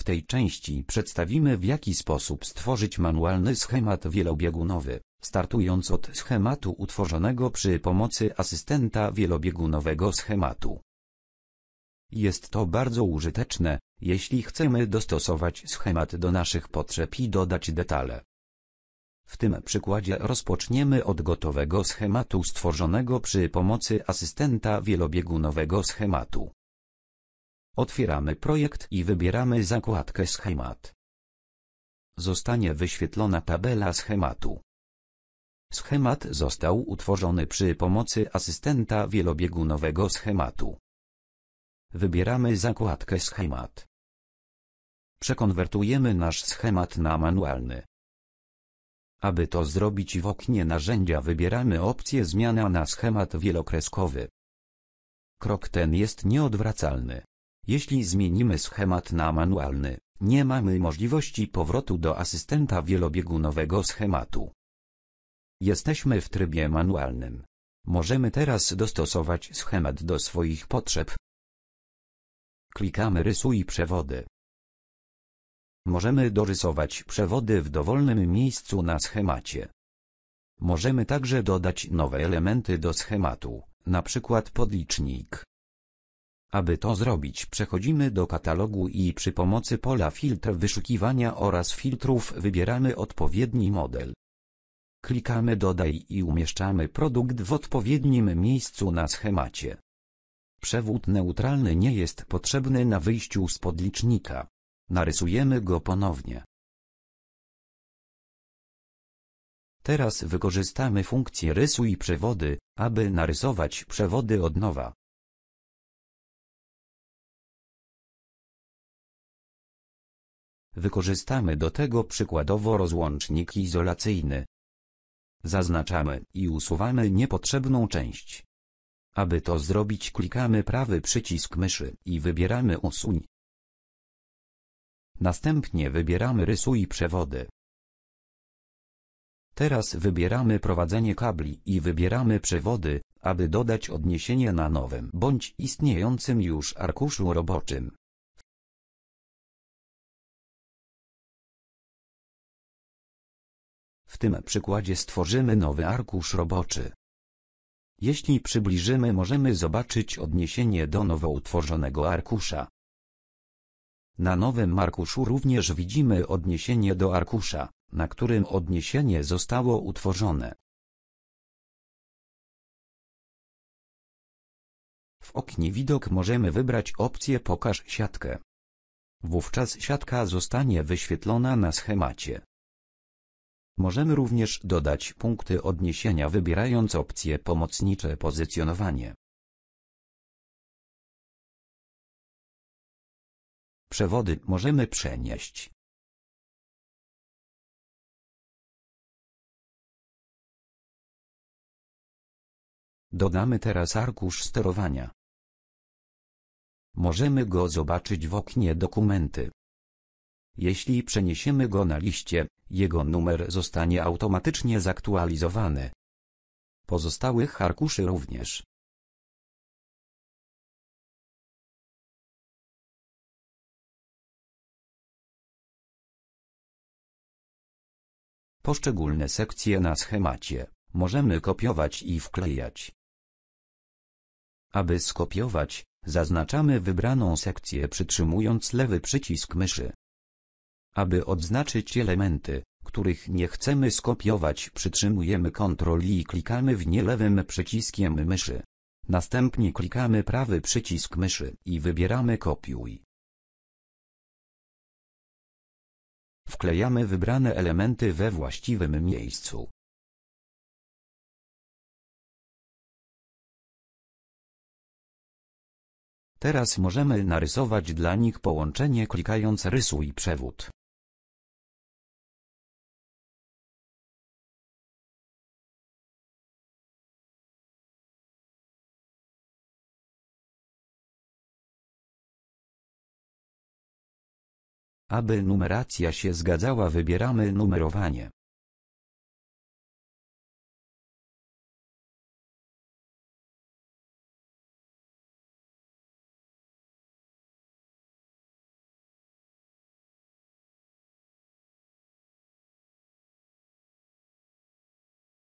tej części przedstawimy, w jaki sposób stworzyć manualny schemat wielobiegunowy, startując od schematu utworzonego przy pomocy asystenta wielobiegunowego schematu. Jest to bardzo użyteczne, jeśli chcemy dostosować schemat do naszych potrzeb i dodać detale. W tym przykładzie rozpoczniemy od gotowego schematu stworzonego przy pomocy asystenta wielobiegunowego schematu. Otwieramy projekt i wybieramy zakładkę Schemat. Zostanie wyświetlona tabela schematu. Schemat został utworzony przy pomocy asystenta wielobiegunowego schematu. Wybieramy zakładkę Schemat. Przekonwertujemy nasz schemat na manualny. Aby to zrobić, w oknie narzędzia wybieramy opcję Zmiana na schemat wielokreskowy. Krok ten jest nieodwracalny. Jeśli zmienimy schemat na manualny, nie mamy możliwości powrotu do asystenta wielobiegunowego schematu. Jesteśmy w trybie manualnym. Możemy teraz dostosować schemat do swoich potrzeb. Klikamy Rysuj przewody. Możemy dorysować przewody w dowolnym miejscu na schemacie. Możemy także dodać nowe elementy do schematu, np. podlicznik. Aby to zrobić, przechodzimy do katalogu i przy pomocy pola Filtr wyszukiwania oraz filtrów wybieramy odpowiedni model. Klikamy Dodaj i umieszczamy produkt w odpowiednim miejscu na schemacie. Przewód neutralny nie jest potrzebny na wyjściu z podlicznika. Narysujemy go ponownie. Teraz wykorzystamy funkcję Rysuj przewody, aby narysować przewody od nowa. Wykorzystamy do tego przykładowo rozłącznik izolacyjny. Zaznaczamy i usuwamy niepotrzebną część. Aby to zrobić, klikamy prawy przycisk myszy i wybieramy Usuń. Następnie wybieramy Rysuj przewody. Teraz wybieramy Prowadzenie kabli i wybieramy Przewody, aby dodać odniesienie na nowym bądź istniejącym już arkuszu roboczym. W tym przykładzie stworzymy nowy arkusz roboczy. Jeśli przybliżymy, możemy zobaczyć odniesienie do nowo utworzonego arkusza. Na nowym arkuszu również widzimy odniesienie do arkusza, na którym odniesienie zostało utworzone. W oknie Widok możemy wybrać opcję Pokaż siatkę. Wówczas siatka zostanie wyświetlona na schemacie. Możemy również dodać punkty odniesienia, wybierając opcję Pomocnicze pozycjonowanie. Przewody możemy przenieść. Dodamy teraz arkusz sterowania. Możemy go zobaczyć w oknie Dokumenty. Jeśli przeniesiemy go na liście, jego numer zostanie automatycznie zaktualizowany. Pozostałych arkuszy również. Poszczególne sekcje na schemacie możemy kopiować i wklejać. Aby skopiować, zaznaczamy wybraną sekcję, przytrzymując lewy przycisk myszy. Aby odznaczyć elementy, których nie chcemy skopiować, przytrzymujemy Ctrl i klikamy w nie lewym przyciskiem myszy. Następnie klikamy prawy przycisk myszy i wybieramy Kopiuj. Wklejamy wybrane elementy we właściwym miejscu. Teraz możemy narysować dla nich połączenie, klikając Rysuj przewód. Aby numeracja się zgadzała, wybieramy numerowanie.